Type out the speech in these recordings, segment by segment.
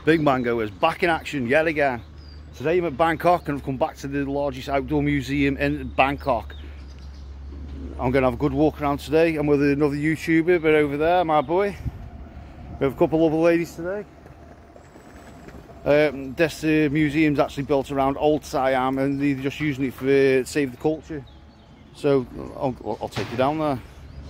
Big Mango is back in action yet again. Today I'm at Bangkok and I've come back to the largest outdoor museum in Bangkok. I'm going to have a good walk around today. I'm with another YouTuber, but over there, my boy. We have a couple of other ladies today. This museum's actually built around old Siam and they're just using it for save the culture. So I'll take you down there.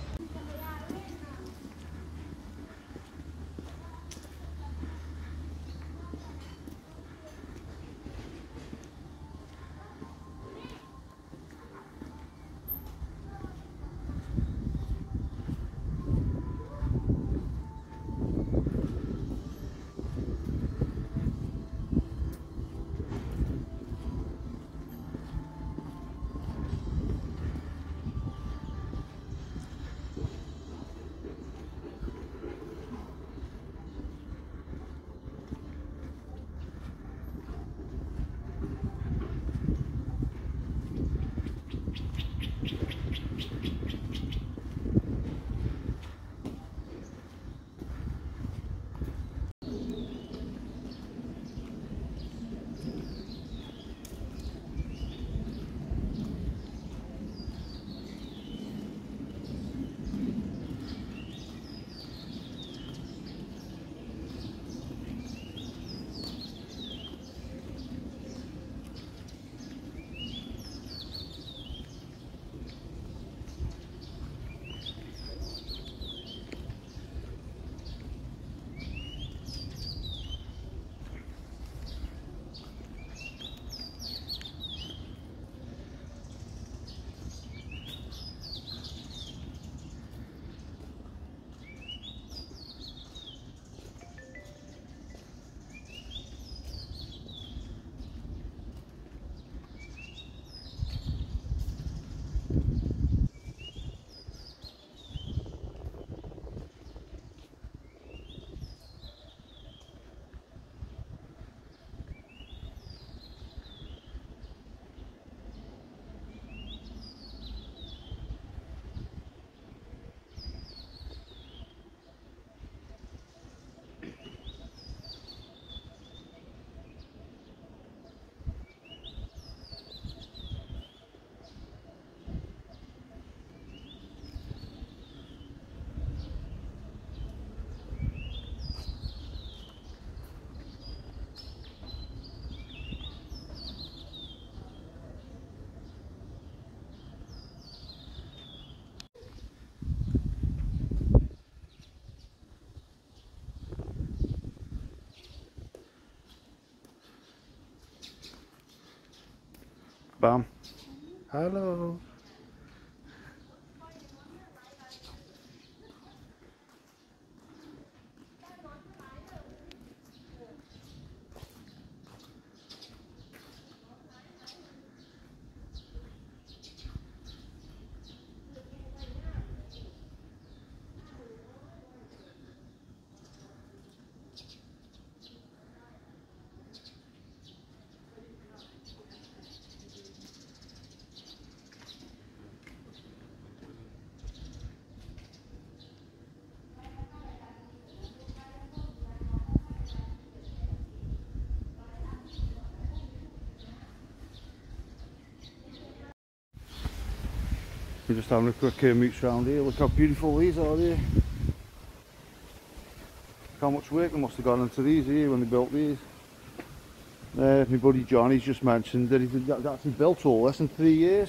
Bam. Hello. We're just having a quick mooch around here. Look how beautiful these are here. Look how much work they must have gone into these here when they built these. My buddy Johnny's just mentioned that he's actually built all this in 3 years.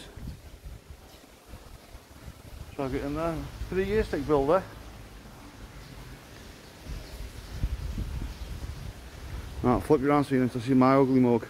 Try to get in there. 3 years to build that. Right, flip you around so you need to see my ugly mug.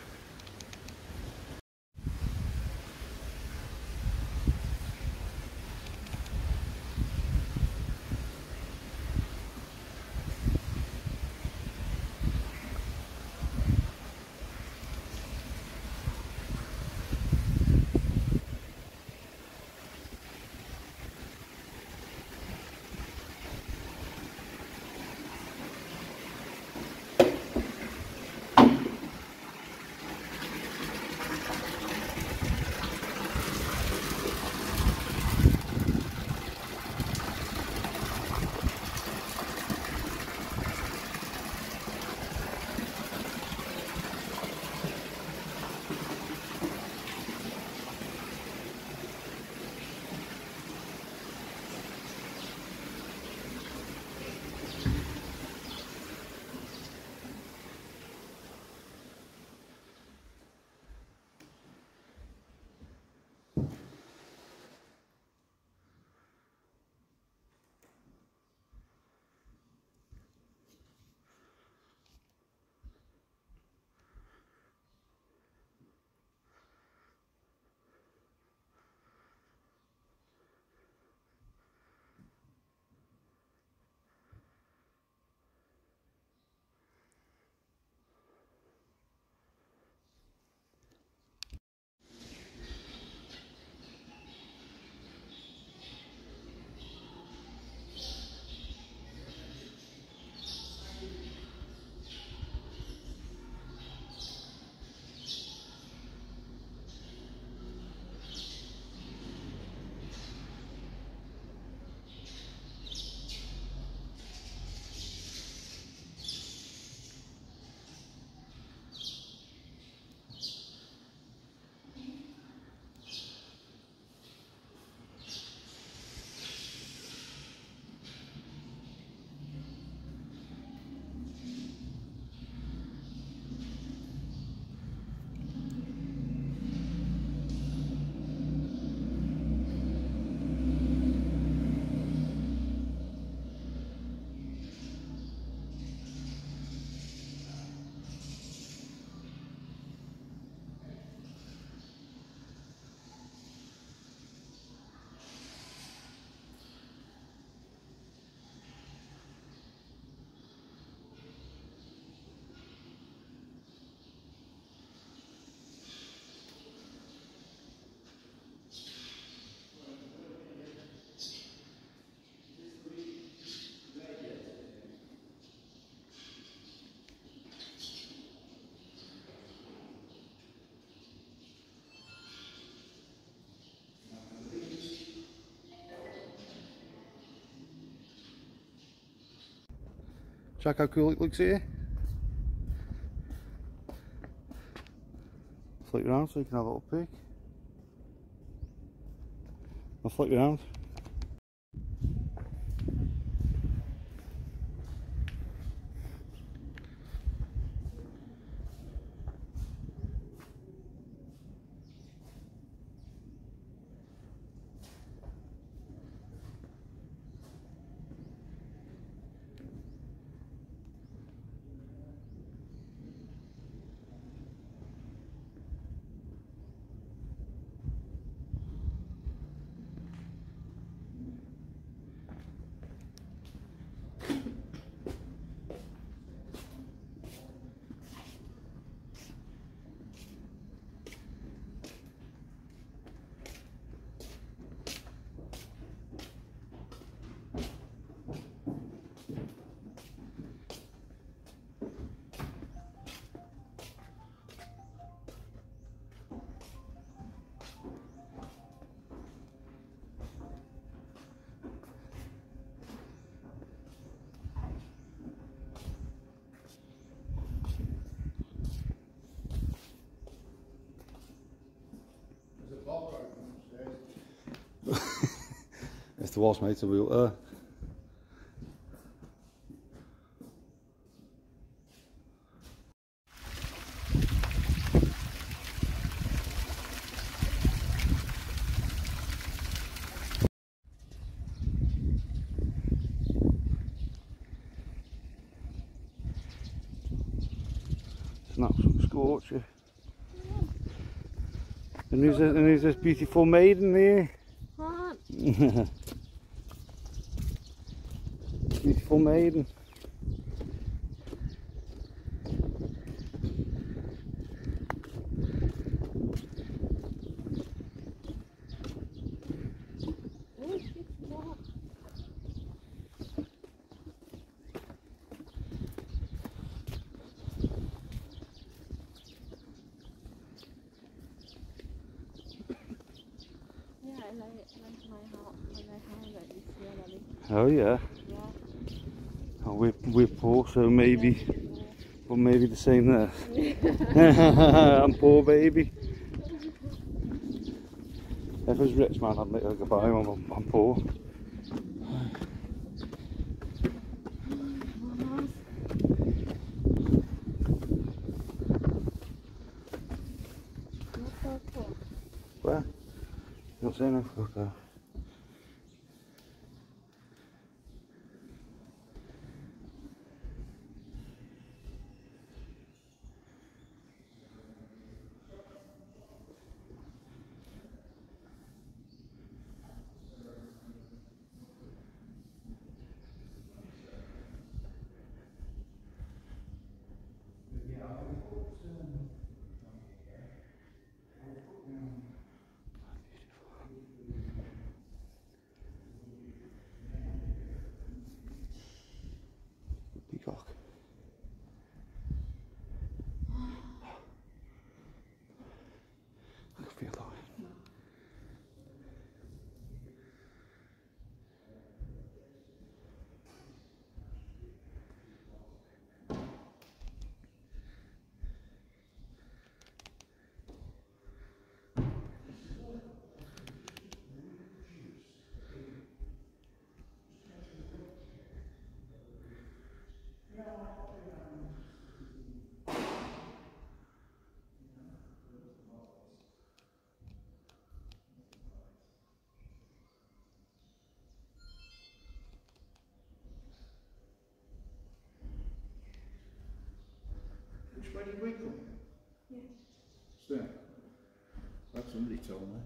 Check how cool it looks here. Flick around so you can have a little peek. I'll flick around. If there was, mate, a wheel It's an absolute scorcher. And there's this beautiful maiden here. What? Beautiful maiden. Oh yeah. Yeah. Oh, we're poor, so maybe, but maybe the same there. I'm poor, baby. If I was rich, man, I'd make like a buy one. I'm poor. Where? You don't say no. Okay. Peacock. I can feel that. Where did we come? Yeah. Still? That's somebody told me.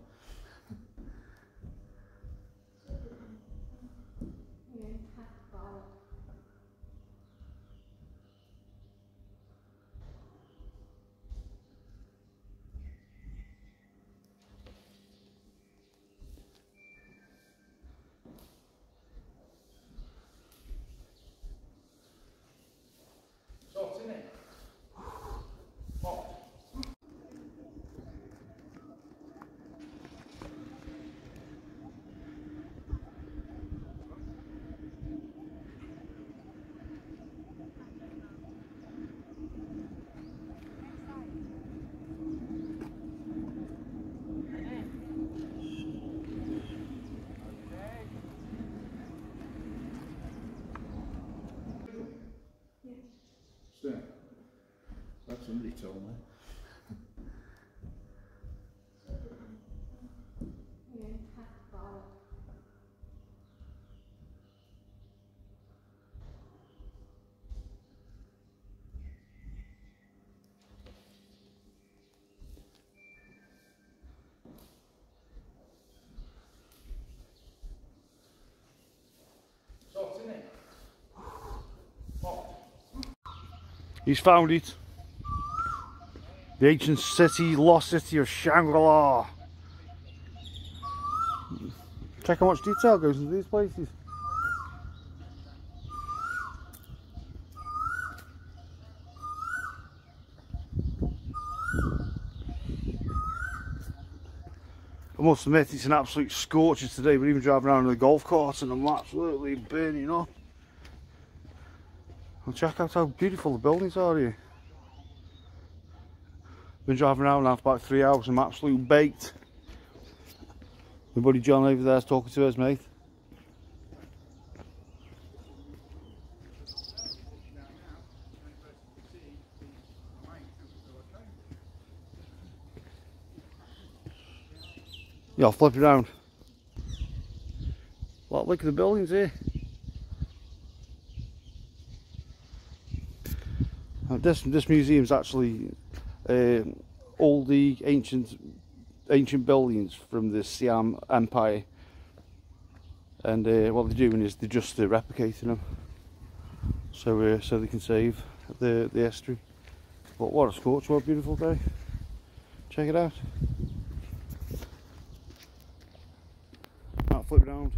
Salt in it. Hot. That's somebody told me. He's found it. The ancient city, lost city of Shangri-La. Check how much detail goes into these places. I must admit it's an absolute scorcher today. We're even driving around in the golf cart and I'm absolutely burning up. And check out how beautiful the buildings are here. Been driving around now for about 3 hours and I'm absolutely baked. My buddy John over there is talking to us, mate. Yeah, I'll flip it around. Well, look at the buildings here. This museum's actually all the ancient buildings from the Siam Empire, and what they're doing is they're just replicating them, so they can save the history. But what a scorch! What a beautiful day! Check it out. I'll flip it around.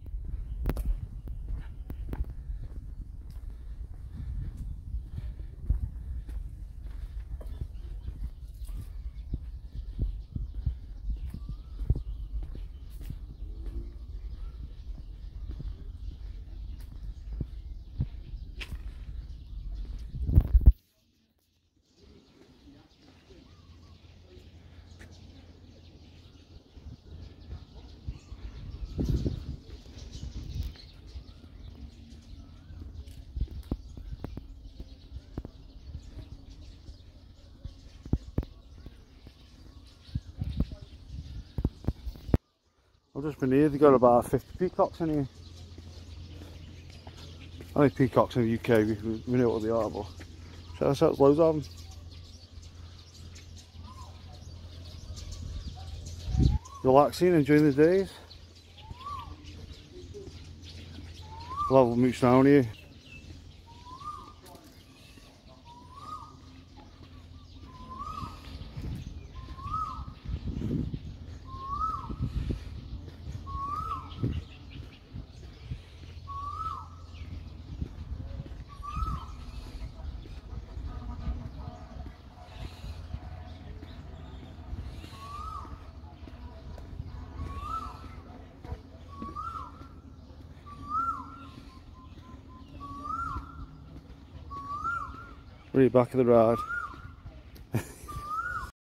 I've just been here, they've got about 50 peacocks in here. I think peacocks in the UK, we know what they are, but check this out, there's loads of them. Relaxing, enjoying the days. We'll have a mooch down here. Really back of the ride.